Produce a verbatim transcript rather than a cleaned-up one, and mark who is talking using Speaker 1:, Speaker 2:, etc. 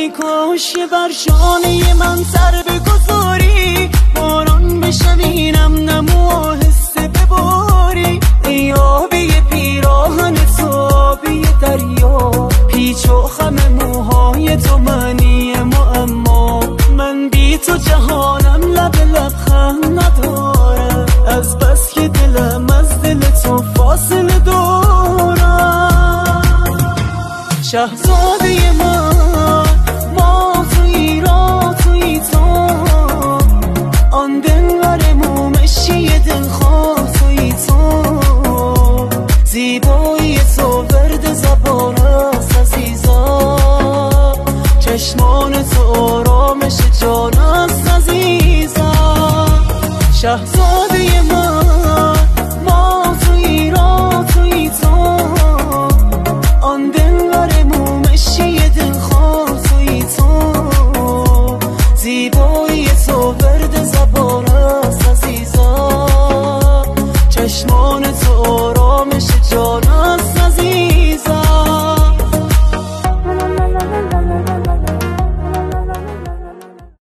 Speaker 1: ای کاش بر شانه من سر بگذاری، باران بشوینم نمو آهسته بباری. ای آبی پیراهن تو آبی دریا، پیچ و خم موهای تو معنی معما. من بی تو جهانم لب لبخند نداره، از بس که دلم از دل تو فاصله دارم. شهزاده من ما توی را توی تو، آن دلبر مومشی دلخواه توی تو. زیبایی تو ورد زبان است عزیزا، چشمان تو آرامش جان است عزیزا. شهزاده من ما توی را توی تو، آن دلبر مومشی دلخواه توی تو. زیبایی تو ورد زبان است عزیزا، چشمان تو آرامش جان